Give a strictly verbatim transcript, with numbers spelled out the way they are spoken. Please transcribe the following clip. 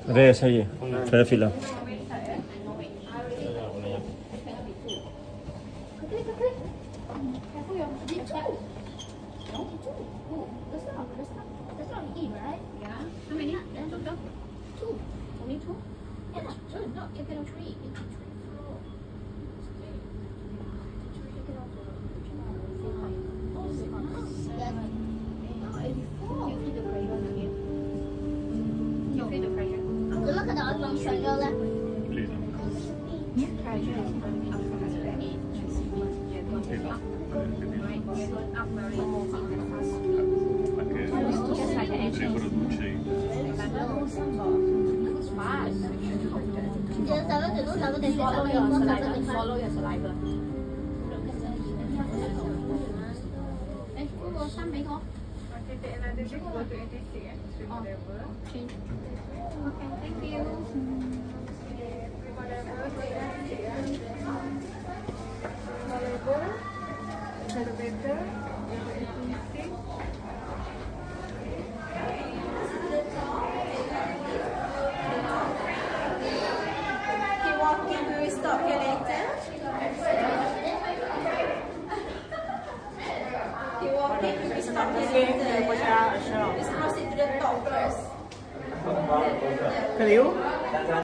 Rare saya. Saya film. Look at the other triangle left. Swallow your saliva. Swallow your saliva. Take another drink, go to eighty-six and three level. Okay, thank you. Keep walking, we will stop here later. Keep walking, we will stop here later. Let's proceed to the top first. Kaliu?